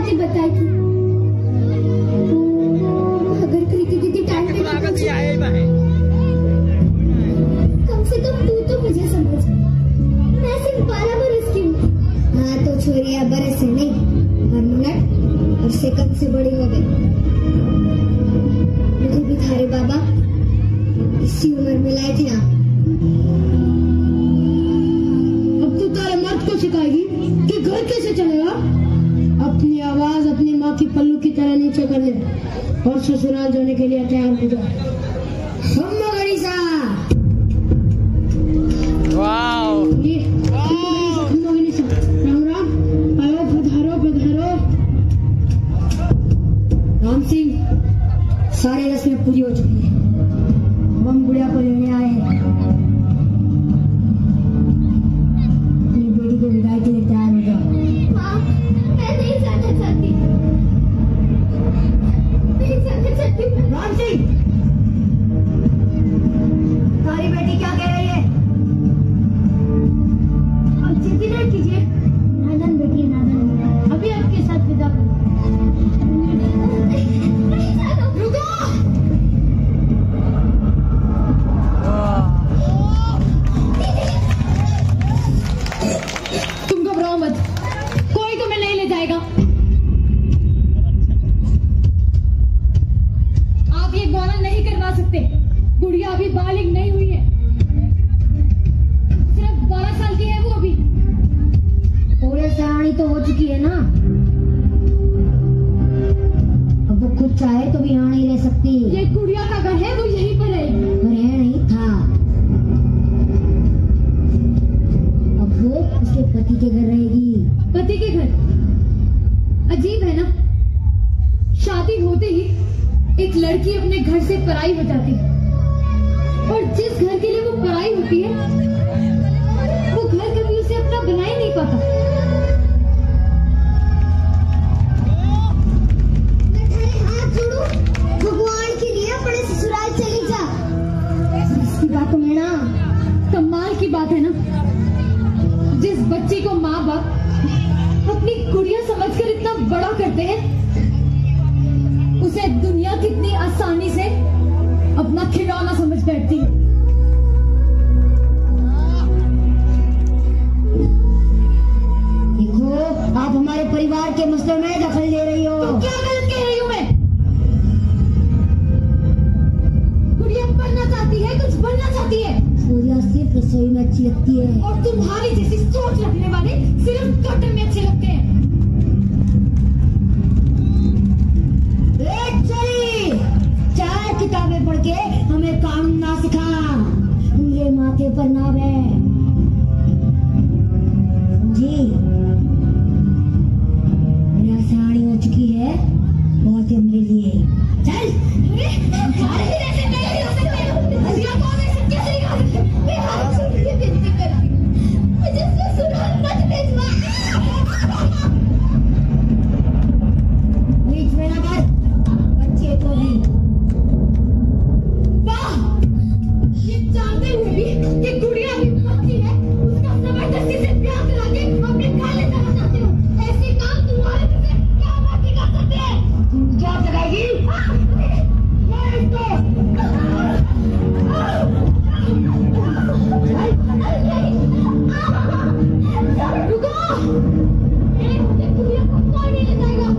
बातें बताई थी। अगर कृति दीदी टाइम पे कम से कम तू तो मुझे समझ। मैं सिर्फ 12 बरस की हूँ। हाँ तो छोरिया बरस से नहीं, हर मिनट और सेकंड से बड़ी हो गई। मुझे भी थारे बाबा इसी उम्र में लाए थे। अब तू तारे मर्द को सिखाएगी कि घर कैसे चलेगा। अपनी आवाज अपनी माँ की पल्लू की तरह नीचे कर ले और ससुराल जाने के लिए तैयार हो जा। राम राम, आओ पधारो पधारो। राम सिंह, सारी रस्में पूरी हो चुकी है। हम बुढ़िया को लेने आए हैं। अपनी बेटी को विदाई के लिए तैयार हो जाओ। माँ, मैं नहीं जाना चाहती। नहीं जाना चाहती। राम सिंह, तुम्हारी बेटी क्या कह रही है? अब जिद्दी न कीजिए। नादन बेटी है, नादन। अभी आपके साथ विदा करो। रुको। तुम घबराओ मत, कोई तुम्हें नहीं ले जाएगा। आप ये गौरव नहीं करवा सकते। गुड़िया अभी बालिग नहीं हुई है, सिर्फ 12 साल की है वो अभी। पूरे सयानी तो हो चुकी है ना। अब वो खुद चाहे तो भी यहाँ नहीं रह सकती। ये गुड़िया का घर है, वो यहीं पर रहेगी। रह नहीं था, अब वो उसके पति के घर रहेगी। पति के घर? अजीब है ना, शादी होते ही एक लड़की अपने घर से पराई हो जाती है और जिस घर के लिए वो पराई होती है वो घर कभी उसे अपना बना ही नहीं पाता। मैं तेरे हाथ जोड़ूं, भगवान के लिए अपने ससुराल चली जा। इसकी बात में ना कमाल की बात है ना, जिस बच्चे को माँ बाप अपनी गुड़िया समझकर इतना बड़ा करते हैं, उसे दुनिया कितनी आसानी से अपना खिलौना समझ बैठती है। देखो, आप हमारे परिवार के मसले में दखल दे रही हो। तो क्या गलत कह रही हूँ मैं? गुड़िया पढ़ना चाहती है, कुछ बनना चाहती है। सूर्या सिर्फ रसोई में अच्छी लगती है और तुम्हारी जैसी सोच रखने वाले सिर्फ कॉटन में अच्छे लगते हैं। चली 4 किताबें पढ़ के हमें कानून ना सिखा। उंगली माथे पर ना बे, समझी? मेरा साड़ी हो चुकी है, बहुत है मेरे लिए। चल। मुझे ससुराल मत भेजना। बीच में ना कर बच्चे को भी। वाह, ये जानते हुए भी कि गुड़िया भी पति है, उसका जबरदस्ती से ब्याह करा के अपने घर ले जाना चाहते हो। ऐसे काम तुम्हारे जैसे क्या बाकी कर सकते हैं? क्या लगाएगी? रुको, मुझे गुड़िया को कोई नहीं ले जाएगा।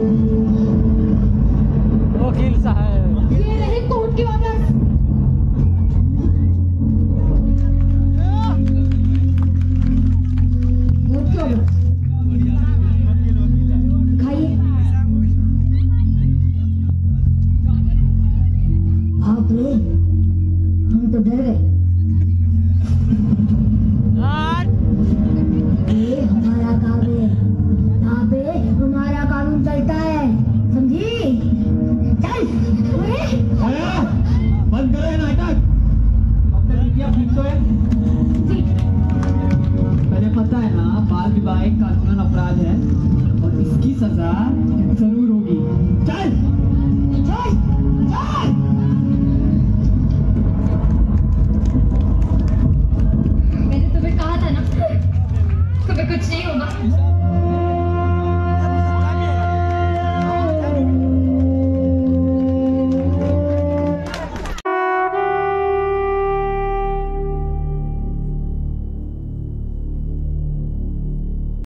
वकील साहब, ये रहे कोर्ट के ऑर्डर। खाइए। आप लोग, हम तो डर गए। ये हमारा काम है, यहाँ पे हमारा कानून चलता है, समझी? चल। बंद करो ये नाटक। ठीक तो है? पहले पता है ना, बाल विवाह एक कानूनन अपराध है और इसकी सजा जरूर होगी। चल चल चल। मैंने तुम्हें कहा था ना, तुम्हें कुछ नहीं होगा।